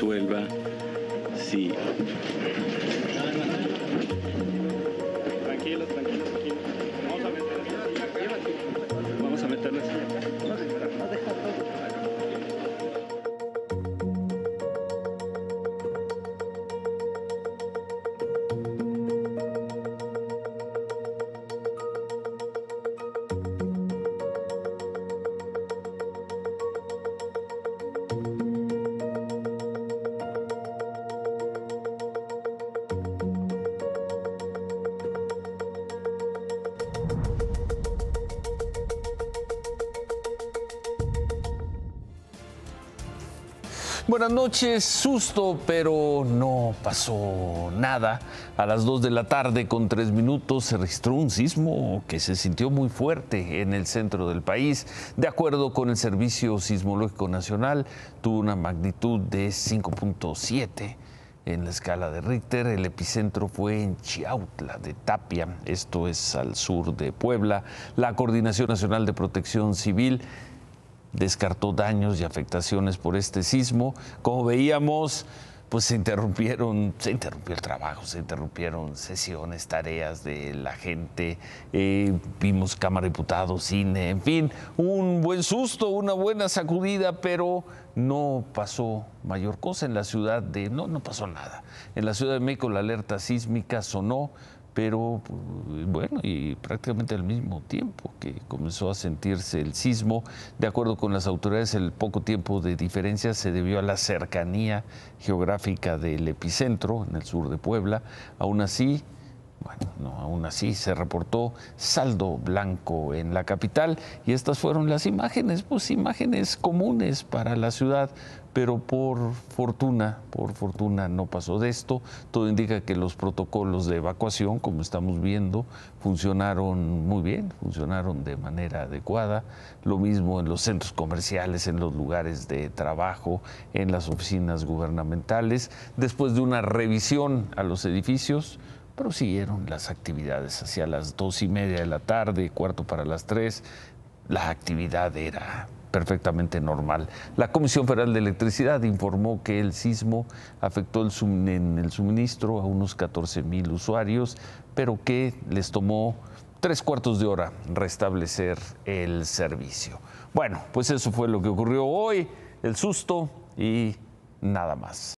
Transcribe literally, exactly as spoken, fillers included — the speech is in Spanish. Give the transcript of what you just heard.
resuelva si... Tranquilo, tranquilo, tranquilo. Vamos a meterlas. Vamos a meterlas. Buenas noches, susto, pero no pasó nada. A las dos de la tarde con tres minutos se registró un sismo que se sintió muy fuerte en el centro del país. De acuerdo con el Servicio Sismológico Nacional, tuvo una magnitud de cinco punto siete en la escala de Richter. El epicentro fue en Chiautla de Tapia, esto es al sur de Puebla. La Coordinación Nacional de Protección Civil descartó daños y afectaciones por este sismo. Como veíamos, pues se interrumpieron, se interrumpió el trabajo, se interrumpieron sesiones, tareas de la gente, eh, vimos Cámara de Diputados, cine, en fin, un buen susto, una buena sacudida, pero no pasó mayor cosa en la ciudad de, no, no pasó nada. En la Ciudad de México la alerta sísmica sonó, pero bueno, y prácticamente al mismo tiempo que comenzó a sentirse el sismo. De acuerdo con las autoridades, el poco tiempo de diferencia se debió a la cercanía geográfica del epicentro en el sur de Puebla. Aún así, bueno, no, aún así se reportó saldo blanco en la capital y estas fueron las imágenes, pues imágenes comunes para la ciudad, pero por fortuna, por fortuna no pasó de esto. Todo indica que los protocolos de evacuación, como estamos viendo, funcionaron muy bien, funcionaron de manera adecuada. Lo mismo en los centros comerciales, en los lugares de trabajo, en las oficinas gubernamentales. Después de una revisión a los edificios, prosiguieron las actividades hacia las dos y media de la tarde, cuarto para las tres. La actividad era perfectamente normal. La Comisión Federal de Electricidad informó que el sismo afectó el sum- en el suministro a unos catorce mil usuarios, pero que les tomó tres cuartos de hora restablecer el servicio. Bueno, pues eso fue lo que ocurrió hoy, el susto y nada más.